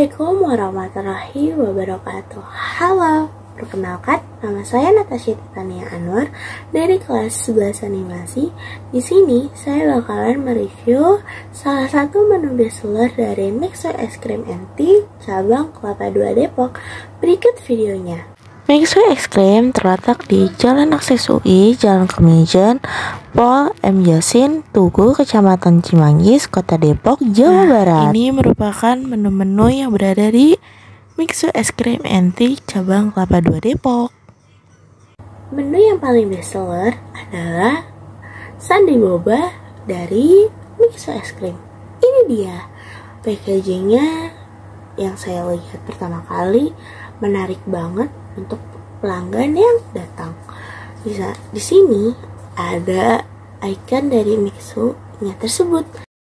Assalamualaikum warahmatullahi wabarakatuh. Halo, perkenalkan nama saya Natasha Titania Anwar dari kelas 11 animasi. Di sini saya bakalan mereview salah satu menu bestseller dari Mixo Es Krim NT cabang Kelapa II Depok. Berikut videonya. Mixo Es Krim terletak di Jalan Akses UI, Jalan Kemijen, Pol M. Yasin, Tugu, Kecamatan Cimanggis, Kota Depok, Jawa Barat. Ini merupakan menu-menu yang berada di Mixo Es Krim NT cabang Kelapa II Depok. Menu yang paling bestseller adalah Sundae Boba dari Mixo Es Krim. Ini dia packagingnya yang saya lihat pertama kali, menarik banget untuk pelanggan yang datang. Bisa di sini ada icon dari Mixo-nya tersebut.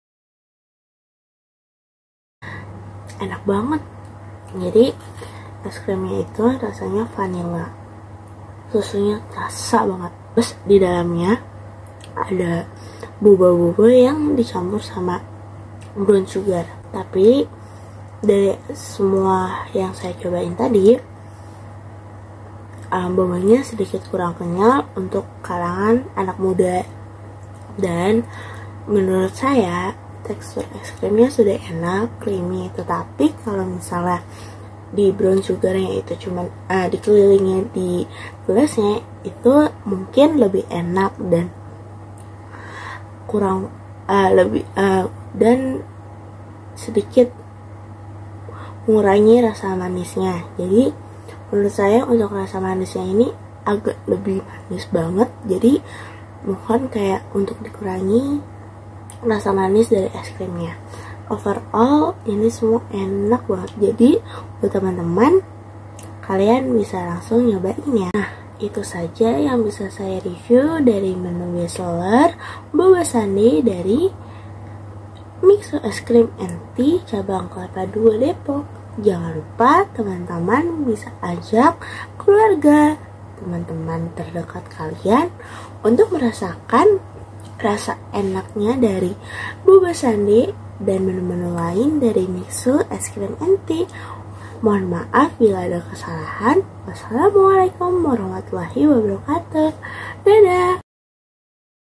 Enak banget. Jadi es krimnya itu rasanya vanilla, susunya terasa banget. Terus di dalamnya ada boba-boba yang dicampur sama brown sugar. Tapi dari semua yang saya cobain tadi, bobanya sedikit kurang kenyal untuk kalangan anak muda. Dan menurut saya tekstur es krimnya sudah enak, creamy. Tetapi kalau misalnya di brown sugarnya itu cuman dikelilingnya di gelasnya, itu mungkin lebih enak dan kurang dan sedikit mengurangi rasa manisnya. Jadi menurut saya untuk rasa manisnya ini agak lebih manis banget. Jadi mohon kayak untuk dikurangi rasa manis dari es krimnya. Overall ini semua enak banget. Jadi buat teman-teman, kalian bisa langsung nyobain ya. Nah, itu saja yang bisa saya review dari menu bestseller boba sundae dari Mixo Es Krim NT cabang Kelapa II Depok. Jangan lupa teman-teman bisa ajak keluarga, teman-teman terdekat kalian untuk merasakan rasa enaknya dari boba sundae dan menu-menu lain dari Mixo Es Krim NT. Mohon maaf bila ada kesalahan. Wassalamualaikum warahmatullahi wabarakatuh. Dadah.